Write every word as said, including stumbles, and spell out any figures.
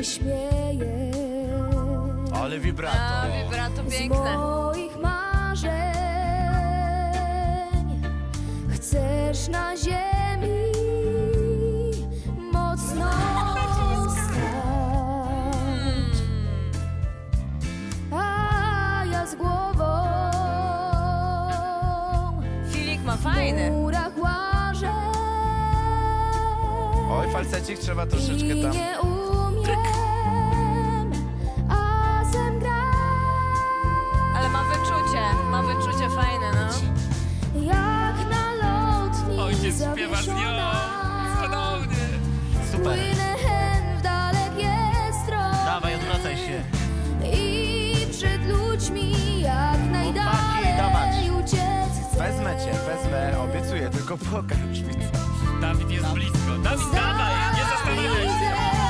śmieje. Ale vibrato. A, vibrato piękne. Z moich marzeń chcesz na ziemi mocno stać, a ja z głową Filik ma fajny. w murach łażę. Oj, falsecik trzeba troszeczkę I tam. nie umiem azem grać. Ale ma wyczucie, ma wyczucie fajne, no. Jak na lotni Ojciec śpiewa z nią. Cudownie. Super. Płynę hen w dalekie strony. Dawaj, odwracaj się. I przed ludźmi jak dawać. najdalej uciec chcę. Wezmę cię, wezmę, obiecuję, tylko pokaż mi. Dawid jest blisko. Dawid, dawaj, nie zastanawiaj się.